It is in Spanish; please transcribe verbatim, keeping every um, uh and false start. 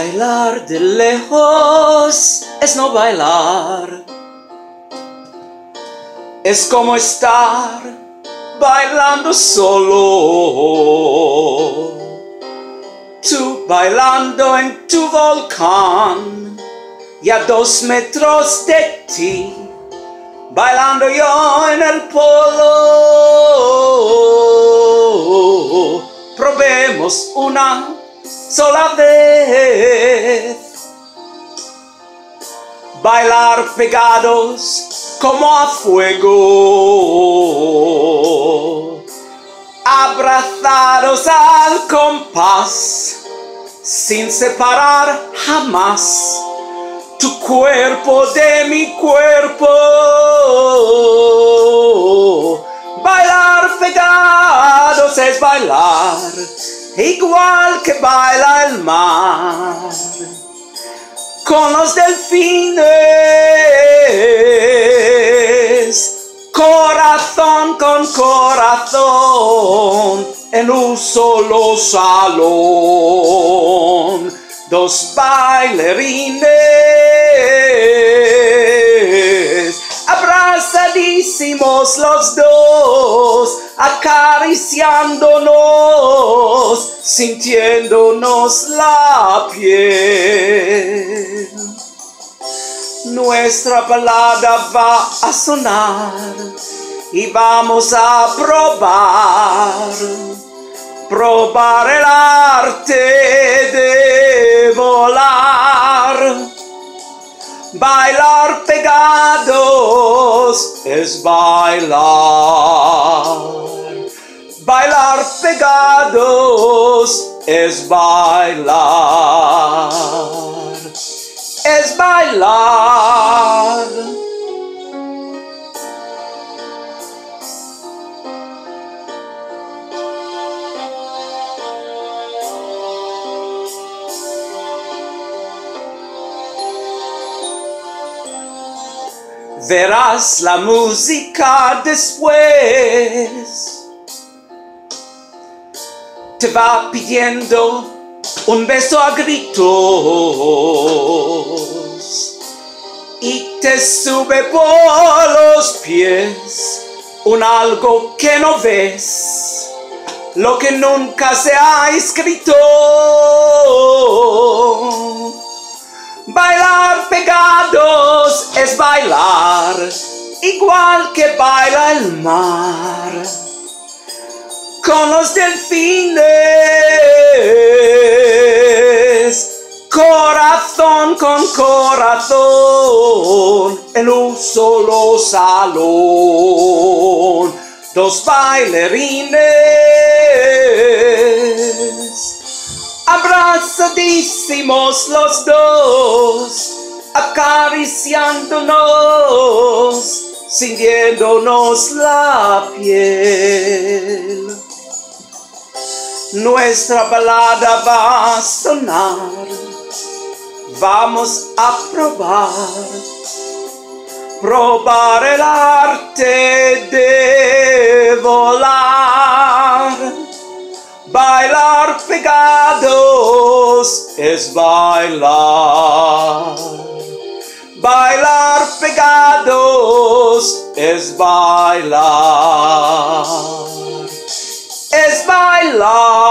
Bailar de lejos es no bailar. Es como estar bailando solo. Tú bailando en tu volcán y a dos metros de ti, bailando yo en el polo. Probemos una sola vez bailar pegados como a fuego, abrazados al compás, sin separar jamás tu cuerpo de mi cuerpo. Bailar pegados es bailar igual que baila el mar con los delfines, corazón con corazón, en un solo salón, dos bailarines, abrazadísimos los dos, acariciándonos, sintiéndonos la piel. Nuestra balada va a sonar y vamos a probar, probar el arte de volar. Bailar pegados es bailar. Bailar pegados es bailar. Es bailar. Verás la música después. Te va pidiendo un beso a gritos y te sube por los pies un algo que no ves, lo que nunca se ha escrito. Bailar pegados es bailar igual que baila el mar con los delfines, corazón con corazón, en un solo salón, dos bailarines, abrazadísimos los dos, acariciándonos, sintiéndonos la piel. Nuestra balada va a sonar, vamos a probar, probar el arte de volar. Bailar pegados es bailar. Bailar pegados es bailar. Es bailar.